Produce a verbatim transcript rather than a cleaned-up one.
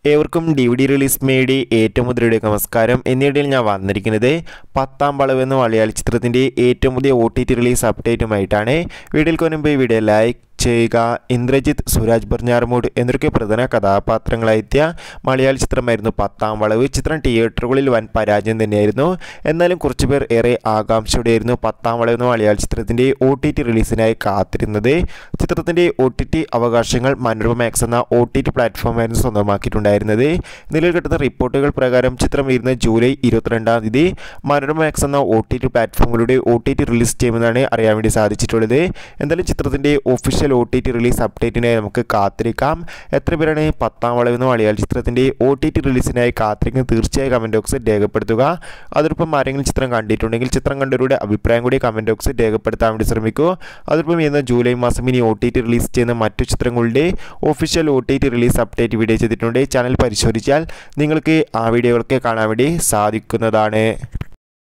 ഏവർക്കും D V D release മേടി ഏറ്റവും മുതലയുടെ നമസ്കാരം. എന്നിടയിൽ ഞാൻ വന്നിരിക്കുന്നത് പത്താം വളവ് എന്ന മലയാള ചിത്രത്തിൻ്റെ ഏറ്റവും പുതിയ ഒ ടി ടി റിലീസ് അപ്ഡേറ്റുമായിട്ടാണ്. വീഡിയോയ്ക്ക് മുൻപ് വീഡിയോ ലൈക്ക് ചെയ്യുക. ഇന്ദ്രജിത്ത്, സുരാജ് ബർഞ്ഞാർമൂട് എന്നൊക്കെ പ്രധാന കഥാപാത്രങ്ങളായെത്തിയ മലയാള ചിത്രമായിരുന്നു പത്താം വളവ്. ചിത്രം തിയേറ്ററുകളിൽ വൻ പരാജയം തന്നെയായിരുന്നു. എന്നാലും കുറച്ചുപേർ ഏറെ ആകാംക്ഷയോടെയായിരുന്നു പത്താം വളവ് എന്ന മലയാള ചിത്രത്തിൻ്റെ ഒ ടി ടി റിലീസിനായി കാത്തിരുന്നത്. ചിത്രത്തിൻ്റെ ഒ ടി ടി അവകാശങ്ങൾ മനോരമ മാക്സ് എന്ന ഒ ടി ടി പ്ലാറ്റ്ഫോമായിരുന്നു സ്വന്തമാക്കിയിട്ടുണ്ടായിരുന്നത്. നിലവിൽ കിട്ടുന്ന റിപ്പോർട്ടുകൾ പ്രകാരം ചിത്രം വരുന്ന ജൂലൈ ഇരുപത്തിരണ്ടാം തീയതി മനോരമ മാക്സ് എന്ന ഒ ടി ടി പ്ലാറ്റ്ഫോമിലൂടെ ഒ ടി ടി റിലീസ് ചെയ്യുമെന്നാണ് അറിയാൻ വേണ്ടി സാധിച്ചിട്ടുള്ളത്. എന്തായാലും ചിത്രത്തിൻ്റെ official O T T release അപ്ഡേറ്റിനായി നമുക്ക് കാത്തിരിക്കാം. എത്ര പേരാണ് പത്താം വളവ് എന്ന മലയാള ചിത്രത്തിൻ്റെ ഒ ടി ടി റിലീസിനായി കാത്തിരിക്കുന്നത് തീർച്ചയായും കമൻറ്റ് ബോക്സിൽ രേഖപ്പെടുത്തുക. അതോടൊപ്പം ആരെങ്കിലും ചിത്രം കണ്ടിട്ടുണ്ടെങ്കിൽ ചിത്രം കണ്ടവരുടെ അഭിപ്രായം കൂടി കമൻറ്റ് ബോക്സിൽ രേഖപ്പെടുത്താൻ വേണ്ടി ശ്രമിക്കൂ. അതോടൊപ്പം ഇന്ന് ജൂലൈ മാസം ഇനി ഒ ടി ടി റിലീസ് ചെയ്യുന്ന മറ്റു ചിത്രങ്ങളുടെ official O T T release update video ചെയ്തിട്ടുണ്ട്. ചാനൽ പരിശോധിച്ചാൽ നിങ്ങൾക്ക് ആ വീഡിയോകളൊക്കെ കാണാൻ വേണ്ടി സാധിക്കുന്നതാണ്.